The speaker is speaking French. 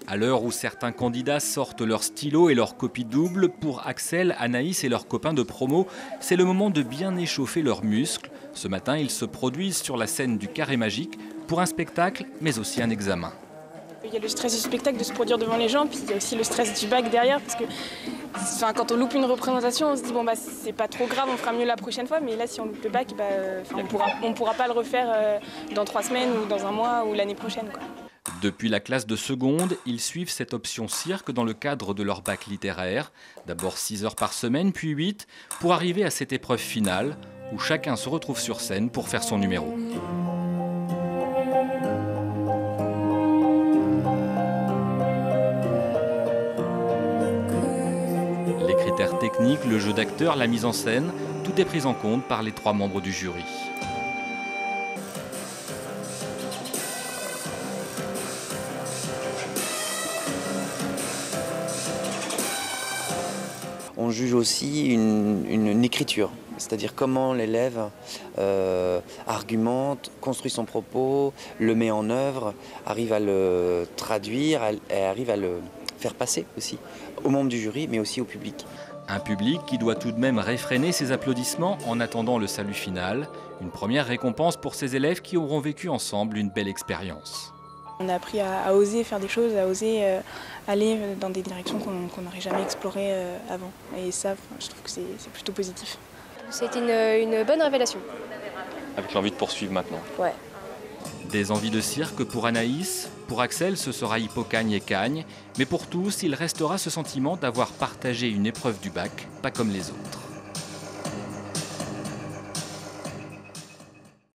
À l'heure où certains candidats sortent leur stylo et leur copie double, pour Axel, Anaïs et leurs copains de promo, c'est le moment de bien échauffer leurs muscles. Ce matin, ils se produisent sur la scène du Carré Magique pour un spectacle, mais aussi un examen. Il y a le stress du spectacle, de se produire devant les gens, puis il y a aussi le stress du bac derrière, parce que quand on loupe une représentation, on se dit bon bah c'est pas trop grave, on fera mieux la prochaine fois, mais là si on loupe le bac, on pourra pas le refaire dans 3 semaines ou dans un mois ou l'année prochaine, quoi. Depuis la classe de seconde, ils suivent cette option cirque dans le cadre de leur bac littéraire. D'abord 6 heures par semaine, puis 8, pour arriver à cette épreuve finale, où chacun se retrouve sur scène pour faire son numéro. Les critères techniques, le jeu d'acteur, la mise en scène, tout est pris en compte par les 3 membres du jury. On juge aussi une écriture, c'est-à-dire comment l'élève argumente, construit son propos, le met en œuvre, arrive à le traduire et arrive à le faire passer aussi aux membres du jury, mais aussi au public. Un public qui doit tout de même réfréner ses applaudissements en attendant le salut final. Une première récompense pour ces élèves qui auront vécu ensemble une belle expérience. On a appris à oser faire des choses, à oser aller dans des directions qu'on n'aurait jamais explorées avant. Et ça, je trouve que c'est plutôt positif. C'était une bonne révélation. Avec l'envie de poursuivre maintenant. Ouais. Des envies de cirque pour Anaïs, pour Axel ce sera Hippocagne et Cagne, mais pour tous il restera ce sentiment d'avoir partagé une épreuve du bac, pas comme les autres.